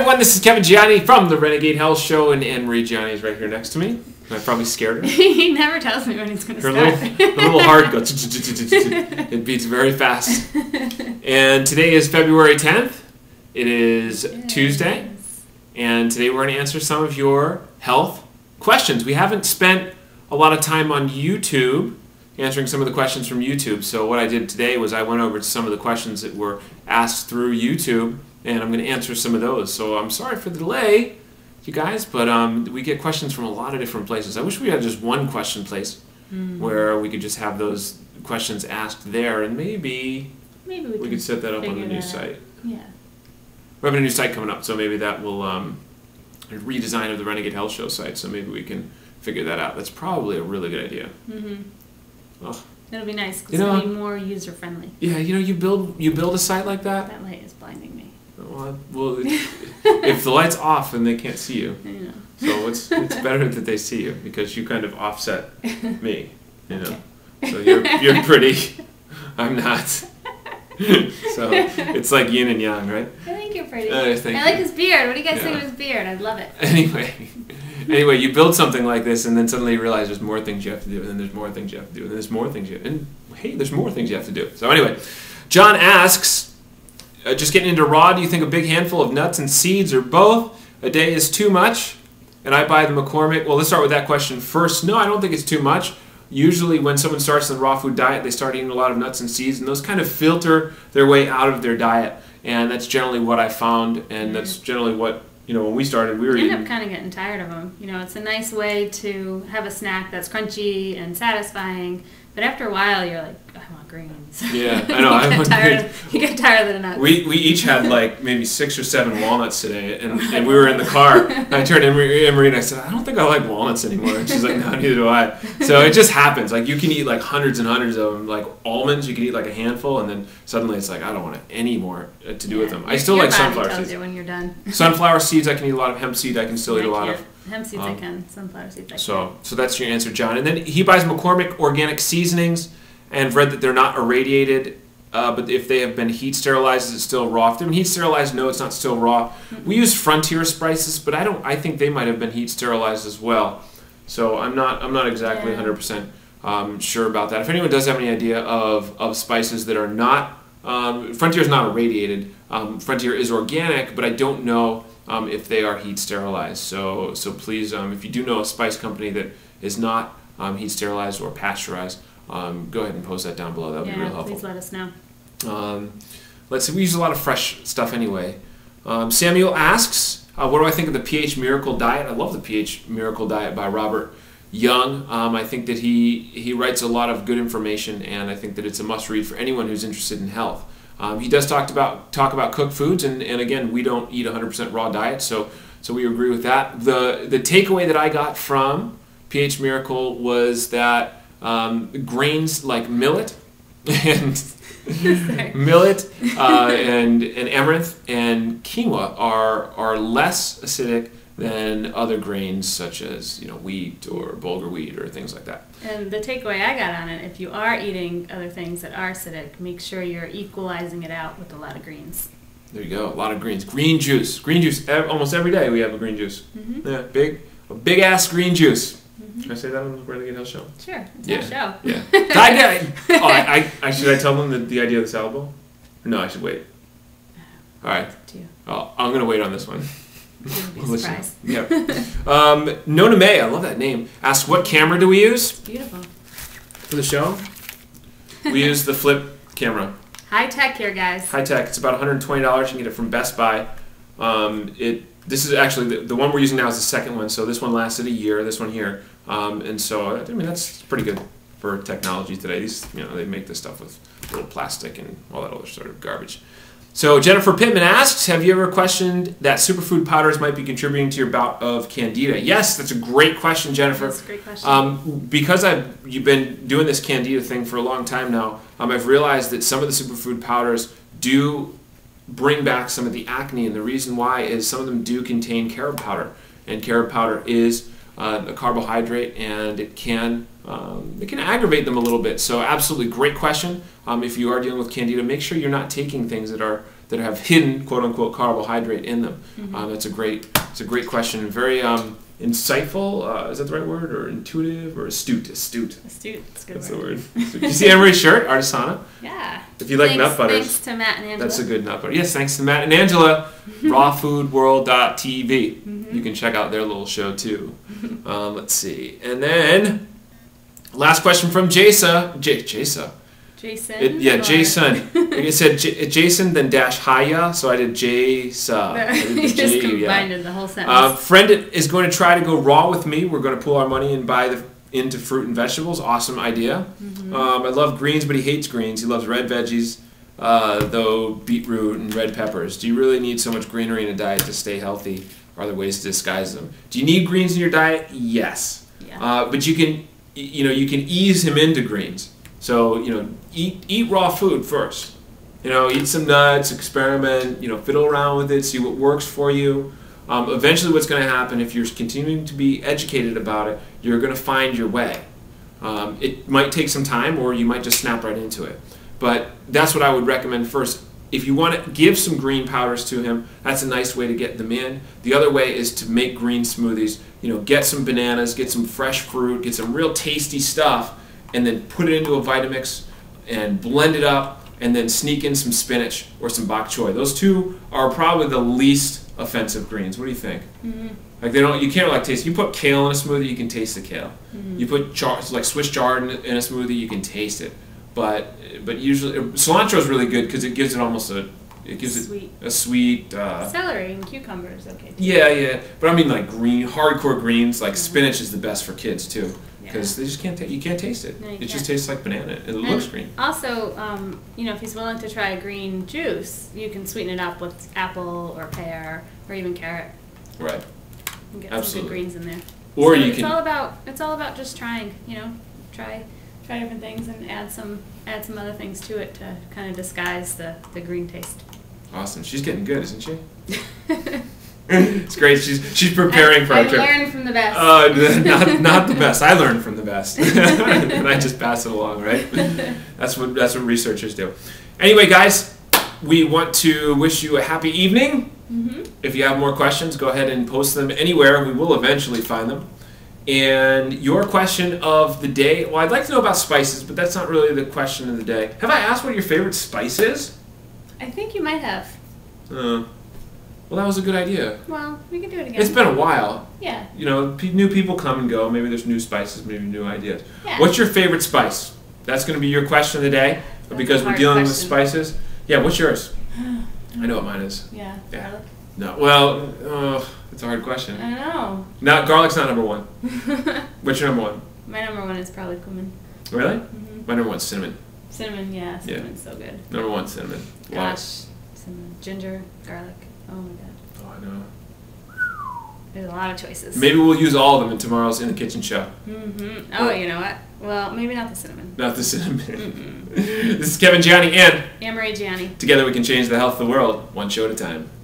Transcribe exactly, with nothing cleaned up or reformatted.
everyone, this is Kevin Gianni from the Renegade Health Show, and Anne Marie Gianni is right here next to me. I probably scared her. He never tells me when he's going to Her start. little, her little heart goes, it beats very fast. And today is February tenth. It is Yes. Tuesday, and today we're going to answer some of your health questions. We haven't spent a lot of time on YouTube answering some of the questions from YouTube, so what I did today was I went over to some of the questions that were asked through YouTube, and I'm going to answer some of those. So I'm sorry for the delay, you guys, but um, we get questions from a lot of different places. I wish we had just one question place mm. where we could just have those questions asked there, and maybe, maybe we, we could set that up on the new site. Yeah. We have a new site coming up, so maybe that will um, a redesign of the Renegade Health Show site, so maybe we can figure that out. That's probably a really good idea. Mm-hmm. Oh. It'll be nice because You know, it'll be more user friendly. Yeah, you know, you build you build a site like that. That light is blinding me. Well, well if the light's off, then they can't see you. I know. So it's it's better that they see you because you kind of offset me. You know, Okay. so you're you're pretty. I'm not. So it's like yin and yang, right? I think you're pretty. Uh, thank I like you. his beard. What do you guys Yeah. think of his beard? I love it. Anyway, anyway, you build something like this, and then suddenly you realize there's more things you have to do, and then there's more things you have to do, and then there's more things you and hey, there's more things you have to do. So anyway, John asks, uh, just getting into raw, do you think a big handful of nuts and seeds or both a day is too much? And I buy the McCormick. Well, let's start with that question first. No, I don't think it's too much. Usually when someone starts the raw food diet, they start eating a lot of nuts and seeds, and those kind of filter their way out of their diet. And that's generally what I found, and that's generally what, you know, when we started, we were You end eating. up kind of getting tired of them. You know, it's a nice way to have a snack that's crunchy and satisfying, but after a while, you're like, I want greens. Yeah, I know. you, I get want tired greens. of, you get tired of the nuts. We we each had like maybe six or seven walnuts today, and, and we were in the car. And I turned to Emery, Emery and I said, I don't think I like walnuts anymore. And she's like, no, neither do I. So it just happens. Like you can eat like hundreds and hundreds of them. Like almonds, you can eat like a handful, and then suddenly it's like I don't want any more to do yeah. with them. I Your- still your like body sunflower tells seeds. you when you're done. Sunflower seeds, I can eat a lot of. Hemp seed, I can still eat I a lot can't. of. Hemp seeds um, I can. Sunflower seeds I So can. so that's your answer, John. And then he buys McCormick organic seasonings, and read that they're not irradiated. Uh, but if they have been heat sterilized, is it still raw? If they've been heat sterilized, no, it's not still raw. Mm-hmm. We use Frontier spices, but I don't. I think they might have been heat sterilized as well. So I'm not. I'm not exactly Yeah. one hundred percent um, sure about that. If anyone does have any idea of of spices that are not, um, Frontier is not irradiated. Um, Frontier is organic, but I don't know um, if they are heat sterilized. So so please, um, if you do know a spice company that is not um, heat sterilized or pasteurized, um, go ahead and post that down below. That would Yeah, be real helpful. please let us know. Um, let's see, we use a lot of fresh stuff anyway. Um, Samuel asks, uh, what do I think of the pH Miracle Diet? I love the pH Miracle Diet by Robert Young. Um, I think that he, he writes a lot of good information, and I think that it's a must-read for anyone who's interested in health. Um, he does talk about talk about cooked foods, and, and again, we don't eat a one hundred percent raw diet, so so we agree with that. The, the takeaway that I got from pH Miracle was that um, grains like millet and millet uh, and and amaranth and quinoa are are less acidic than other grains such as you know wheat or bulgur wheat or things like that. And the takeaway I got on it, if you are eating other things that are acidic, make sure you're equalizing it out with a lot of greens. There you go, a lot of greens. Green juice, green juice. Ev- almost every day we have a green juice. Mm-hmm. Yeah, big, a big ass green juice. Mm-hmm. Can I say that on the Renegade Health Show? Sure, it's Yeah. our show. Yeah. I, I, oh, I, I, I should I tell them the, the idea of the salad bowl? No, I should wait. All right. To you. Oh, I'm gonna wait on this one. You'll be We'll listen. surprised. Yeah. Um, Nona May, I love that name. Asks, what camera do we use Beautiful. for the show? We use the flip camera. High tech here, guys. High tech. It's about one hundred twenty dollars. You can get it from Best Buy. Um, it. This is actually, the, the one we're using now is the second one. So this one lasted a year, this one here. Um, and so, I mean, that's pretty good for technology today. These, you know, they make this stuff with little plastic and all that other sort of garbage. So Jennifer Pittman asks, have you ever questioned that superfood powders might be contributing to your bout of Candida? Yes, that's a great question, Jennifer. That's a great question. Um, because I've you've been doing this Candida thing for a long time now, um, I've realized that some of the superfood powders do bring back some of the acne, and the reason why is some of them do contain carob powder, and carob powder is uh, a carbohydrate, and it can um, it can aggravate them a little bit. So absolutely great question. Um, if you are dealing with Candida, make sure you're not taking things that are that have hidden quote unquote carbohydrate in them? Mm-hmm. Um, that's a great, it's a great question. Very um, insightful. Uh, is that the right word? Or intuitive? Or astute? Astute. Astute. That's a good That's word. the word. You see Emery's shirt, Artisana? Yeah. If you like thanks, nut butters. Thanks to Matt and Angela. That's a good nut butter. Yes, thanks to Matt and Angela. raw food world dot t v. Mm-hmm. You can check out their little show too. Um, let's see. And then, last question from Jasa. J- Jasa. Jason? It, yeah, or? Jason. It said J- Jason, then dash Haya, so I did Jasa. I did the You just J, combined yeah. the whole sentence. Uh, friend is going to try to go raw with me. We're going to pool our money and buy the into fruit and vegetables. Awesome idea. Mm-hmm. Um, I love greens, but he hates greens. He loves red veggies, uh, though beetroot and red peppers. Do you really need so much greenery in a diet to stay healthy? Or are there ways to disguise them? Do you need greens in your diet? Yes. Yeah. Uh, but you can, you know, you can ease him into greens. So, you know, eat eat raw food first. You know, eat some nuts, experiment, you know, fiddle around with it, see what works for you. Um, eventually what's going to happen, if you're continuing to be educated about it, you're going to find your way. Um, it might take some time, or you might just snap right into it. But that's what I would recommend first. If you want to give some green powders to him, that's a nice way to get them in. The other way is to make green smoothies. You know, get some bananas, get some fresh fruit, get some real tasty stuff, and then put it into a Vitamix and blend it up, and then sneak in some spinach or some bok choy. Those two are probably the least offensive greens. What do you think? Mm-hmm. Like they don't, you can't like taste. You put kale in a smoothie, you can taste the kale. Mm-hmm. You put char, like Swiss chard in, in a smoothie, you can taste it. But but usually cilantro is really good because it gives it almost a it gives Sweet. it a sweet. Uh, Celery and cucumbers, okay. Too. yeah, yeah. But I mean like green, hardcore greens. Like mm-hmm. spinach is the best for kids too. Because Yeah. they just can't, ta- you can't taste it. No, you it can't. just tastes like banana. It And looks green. Also, um, you know, if he's willing to try a green juice, you can sweeten it up with apple or pear or even carrot. Right. And get Absolutely. some good greens in there. Or so you it's can. all about it's all about just trying. You know, try try different things and add some add some other things to it to kind of disguise the, the green taste. Awesome. She's getting good, isn't she? It's great. She's she's preparing I, for our I trip. learned from the best. Uh, not not the best. I learned from the best, and I just pass it along. Right? That's what that's what researchers do. Anyway, guys, we want to wish you a happy evening. Mm-hmm. If you have more questions, go ahead and post them anywhere. We will eventually find them. And your question of the day. Well, I'd like to know about spices, but that's not really the question of the day. Have I asked what your favorite spice is? I think you might have. Uh, well, that was a good idea. Well, we can do it again. It's been a while. Yeah. You know, pe- new people come and go. Maybe there's new spices, maybe new ideas. Yeah. What's your favorite spice? That's going to be your question of the day, That's because a we're hard dealing with question. spices. Yeah, what's yours? I know what mine is. Yeah. Yeah. Garlic. No, well, oh, it's a hard question. I know. Not garlic's not number one. What's your number one? My number one is probably cumin. Really? Mm-hmm. My number one's cinnamon. Cinnamon, yeah, cinnamon's so good. Number one, cinnamon. Love it. Gosh, cinnamon, ginger, garlic. Oh my god. Oh, I know. There's a lot of choices. Maybe we'll use all of them in tomorrow's In the Kitchen show. Mm-hmm. Oh, you know what? Well, maybe not the cinnamon. Not the cinnamon. Mm-mm. This is Kevin Gianni, and Anne-Marie Gianni. together we can change the health of the world, one show at a time.